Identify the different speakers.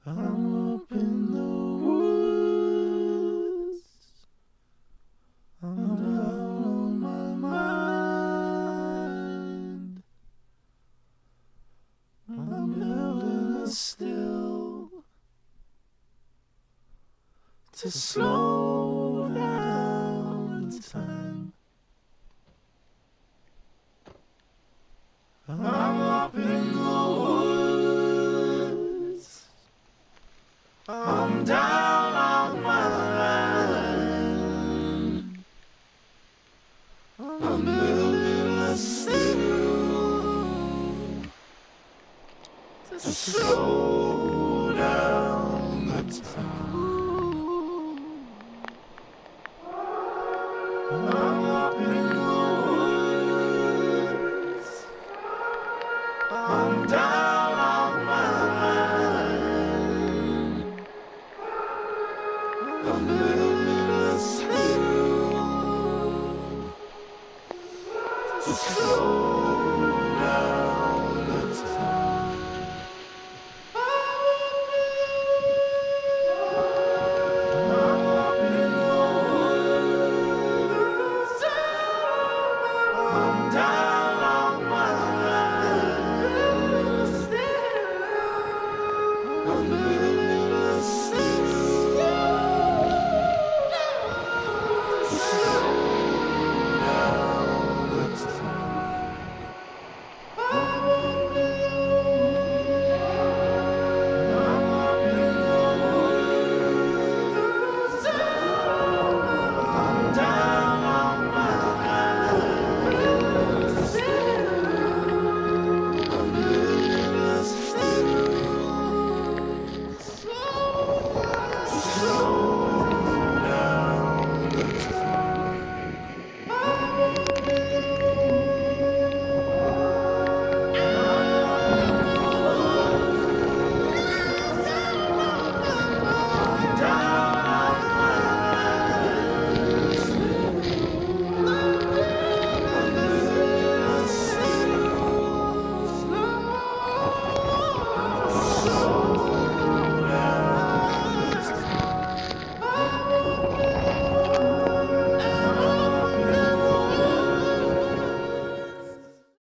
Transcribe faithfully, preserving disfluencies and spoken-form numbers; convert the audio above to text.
Speaker 1: I'm up in the woods. I'm down on my mind. I'm building a still to slow down time. I'm up in the woods. I'm down on my line. I'm building a still to slow down the time.